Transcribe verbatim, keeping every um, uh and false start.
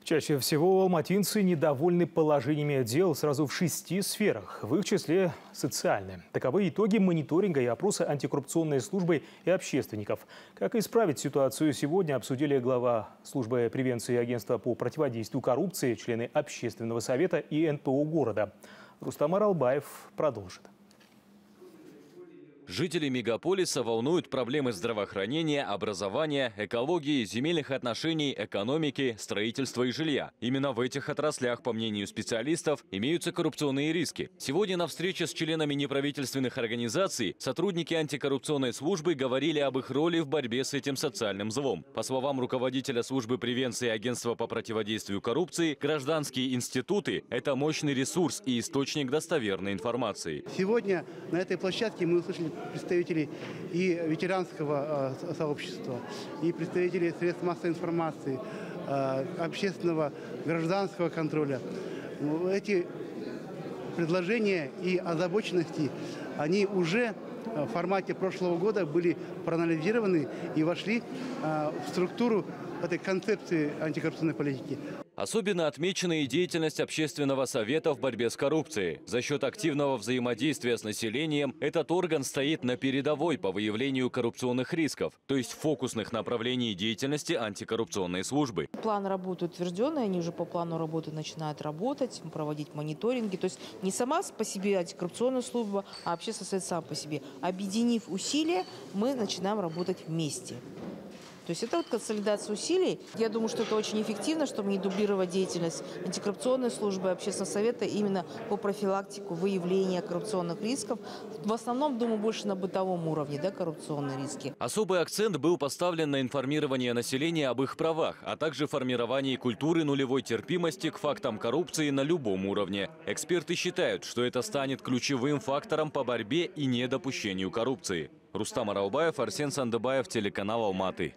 Чаще всего алматинцы недовольны положениями дел сразу в шести сферах, в их числе социальные. Таковы итоги мониторинга и опроса антикоррупционной службы и общественников. Как исправить ситуацию, сегодня обсудили глава службы превенции агентства по противодействию коррупции, члены общественного совета и эн пэ о города. Рустам Аралбаев продолжит. Жители мегаполиса волнуют проблемы здравоохранения, образования, экологии, земельных отношений, экономики, строительства и жилья. Именно в этих отраслях, по мнению специалистов, имеются коррупционные риски. Сегодня на встрече с членами неправительственных организаций сотрудники антикоррупционной службы говорили об их роли в борьбе с этим социальным злом. По словам руководителя службы превенции агентства по противодействию коррупции, гражданские институты – это мощный ресурс и источник достоверной информации. Сегодня на этой площадке мы услышали представителей и ветеранского э, сообщества, и представителей средств массовой информации, э, общественного гражданского контроля. Эти предложения и озабоченности, они уже в формате прошлого года были проанализированы и вошли э, в структуру этой концепции антикоррупционной политики. Особенно отмечена и деятельность общественного совета в борьбе с коррупцией. За счет активного взаимодействия с населением этот орган стоит на передовой по выявлению коррупционных рисков, то есть фокусных направлений деятельности антикоррупционной службы. План работы утвержденный, они уже по плану работы начинают работать, проводить мониторинги. То есть не сама по себе антикоррупционная служба, а общественный совет сам по себе. Объединив усилия, мы начинаем работать вместе. То есть это вот консолидация усилий. Я думаю, что это очень эффективно, чтобы не дублировать деятельность антикоррупционной службы, общественного совета именно по профилактику, выявлению коррупционных рисков. В основном, думаю, больше на бытовом уровне, да, коррупционные риски. Особый акцент был поставлен на информирование населения об их правах, а также формировании культуры нулевой терпимости к фактам коррупции на любом уровне. Эксперты считают, что это станет ключевым фактором по борьбе и недопущению коррупции. Рустам Аралбаев, Арсен Сандыбаев, телеканал Алматы.